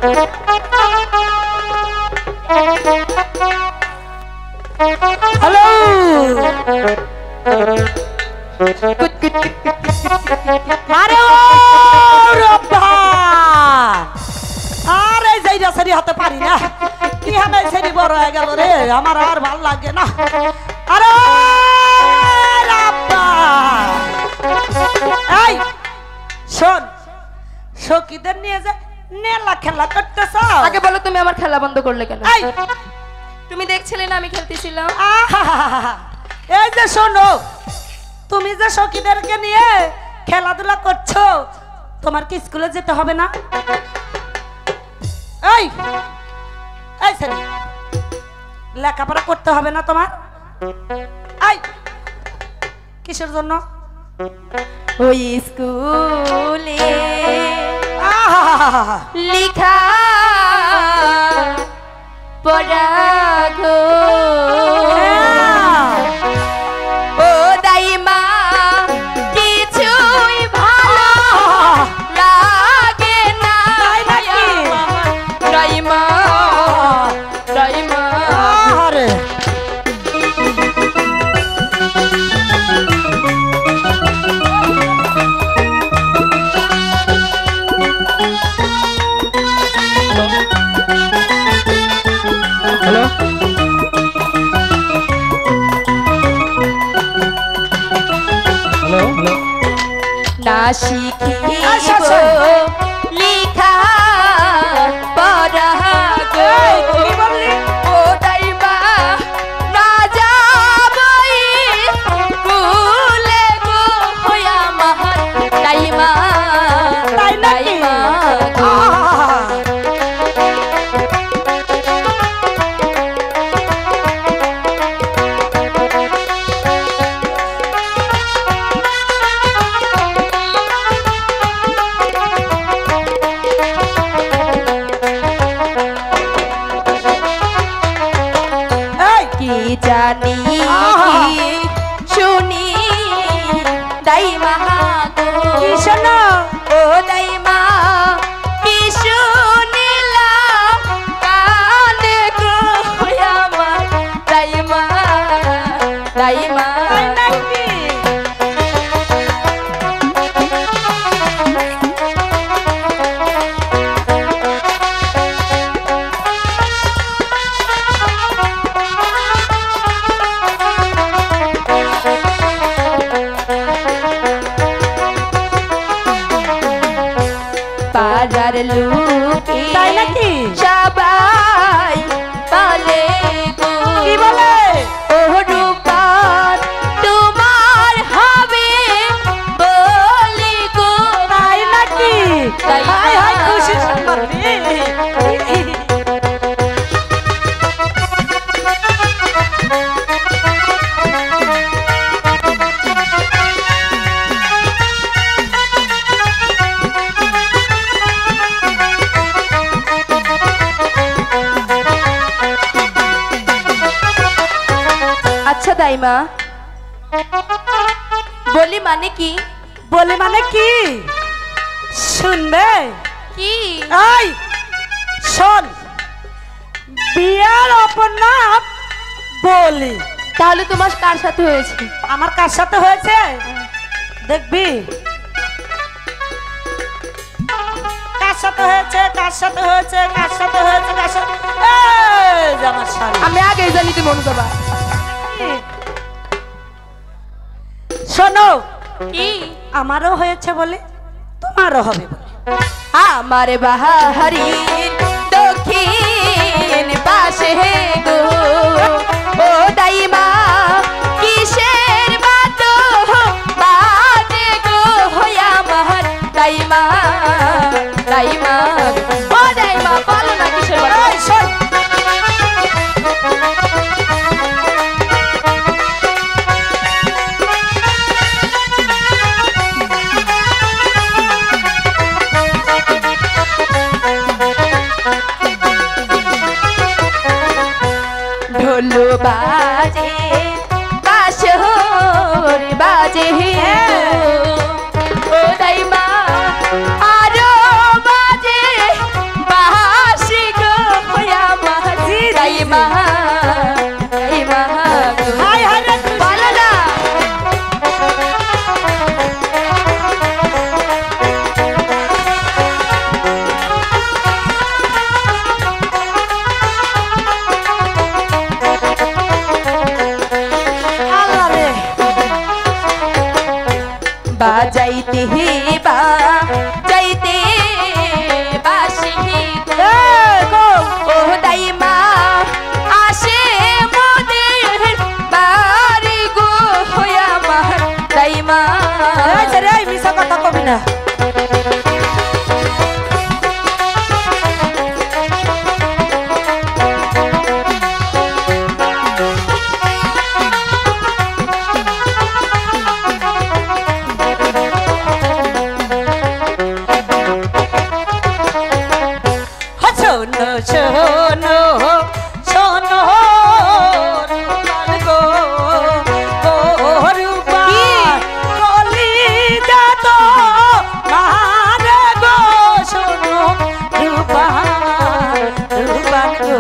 Hello আরে ও রব্বা আরে যাইরা সারি হতে পারি না কি হবে সারি বড় হয়ে গেল রে আমার আর ভাল লাগে না আরে রব্বা এই শোন সখীদের নিয়ে যা নেলা খেলা করতেছ আগে বলো তুমি আমার খেলা বন্ধ করলে কেন? এই তুমি দেখছিলে না আমি খেলতেছিলাম? এই যে শোনো তুমি যে সখীদেরকে নিয়ে খেলাধুলা করছো তোমার কি স্কুলে যেতে হবে না? এই এই ছেলে লেখাপড়া করতে হবে না তোমার? এই কিসের জন্য? ওই স্কুলে আহা লিখা পড়া গো ও দাইমা কিছুই ভালো লাগে না দাইমা দাইমা আরে হ্যালো হ্যালো হ্যালো না শিখিব আচ্ছা, আচ্ছা। লিখা পড়া গো এই, কি বললি? ও দাইমা না যাবই কুলে গো হইয়া মাহার দাইমা তাই নাকি? দাইমা গো। আহা কি জানি আহা। কি শুনি দাইমা গো কি শোনো? ও দাইমা কি শুনিলাম কানে গো আমার দাইমা দাইমা তাই নাকি? পাড়ার লোকে তাই নাকি? সবাই বলে গো কি বলে? ও রূপার তোমার হবে বলি গো তাই নাকি? তাই হাই হাই না? খুশি সংবাদ রে। আচ্ছা দাইমা বলি মানে কি? বলে মানে কি শুনবে? কি এই শোন বিয়ার অপর নাম বলি। তাহলে তোমার কার সাথে হয়েছে? আমার কার সাথে হয়েছে দেখবি? কার সাথে হয়েছে কার সাথে হয়েছে কার সাথে হয়েছে কার সাথে এই যে আমার শাড়ি। আমি আগেই জানি তুমি অনুযাবা। শোনো কি আমারও হয়েছে বলে তোমারও হবে বলে। আমার বাহারির দক্ষিণ পাশে গো ও দাইমা কিসের বাত বাজে গো হইয়া মাহার দাইমা দাইমা ও দাইমা বলো না কিসের বাত? এই শোন ঢোল বাজে কাশর বাজে ও দাইমা আরো বাজে বাহা বাজাইতে বাজাইতে বাসি গো ও দাইমা আসে মোদের বাড়ি গো আমার দাইমা। রে মিছা কথা কবি না। শোনো শোনো রূপার গো রূপার কলিজা তো মারে গো শোনো রূপার রূপার গো।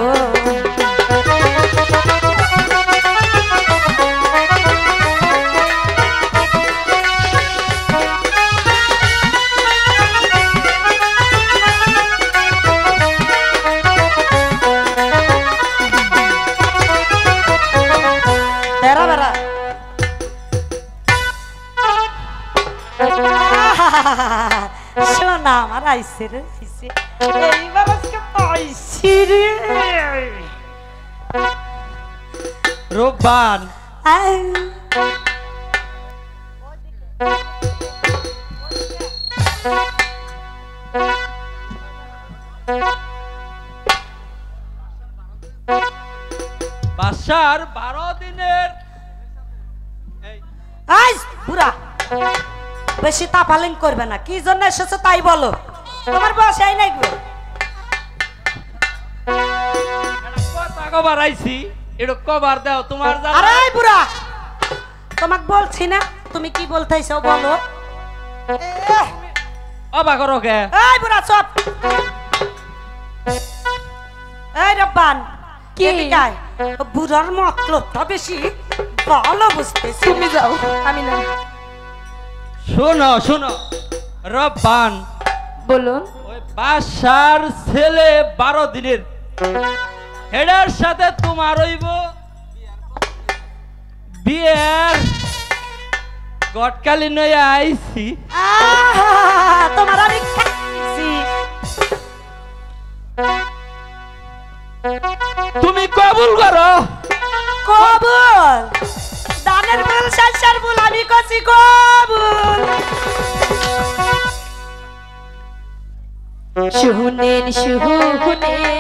শোনা আমার আইসে রে আইসে এইবার আজকে পাইছি রে রূপবান বাসার 12 দিনের আইস পুরা বেশি তাপালিং করবে না। কি জন্য এসেছো তাই বলো। তোমার বয়স এই নাই গো। কথা কবার আইছি এটা কবার দাও তোমার জানা। আরে বুড়া তোমাকে বলছি না তুমি কি বলতেছো বলো। অবাক করো কে? এই বুড়া চুপ। এই রব্বান কি? এদিকে আয়। বুড়ার মতলবটা বেশি ভালো বুঝতেছি। তুমি যাও আমি না। শোনো শোনো রব্বান বলুন। ওই বাসার ছেলে 12 দিনের হেডার সাথে তোমার হইব বিয়ের গটকালি নয় আইছি। তোমার আমি খাইছি। তুমি কবুল করো। কবুল দানের বল সংসার বল আমি কছি কবুল। শুনেন শুনেন